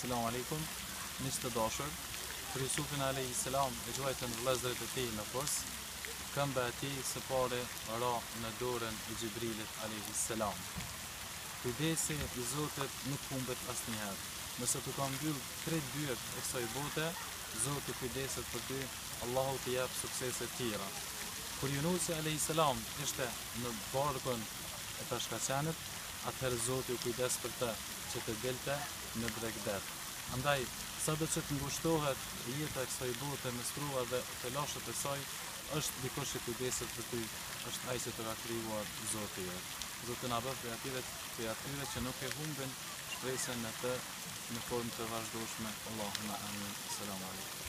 Selamu alaikum, miq të dashur. Për Jusufin alayhis salam e gjuajtën vëllezërit e tij në fos, këmbë e tij së pare ra në dorën e Xhibrilit alayhis salam. Kujdesi i Zotit nuk humbet asnjëherë. Nëse të ka mbyll krejt dyert e kësaj bote, Zoti kujdeset për ty, Allahu t'i jep suksese të tjera. Kur Yunusi alayhis salam ishte në barkun e peshkaqenit, atëherë Zoti u kujdes për të që të dilte në bregdet. Andaj, sado që të ngushtohet jeta e kësaj bote me strua dhe të lashët e saj, është dikush që kujdeset për ty, është ai që të ka krijuar Zoti jot. Zoti na bëf prej atyre që nuk e humbin shpresën në të në formë të vazhdueshme. Allahumma amin. Selam aleikum.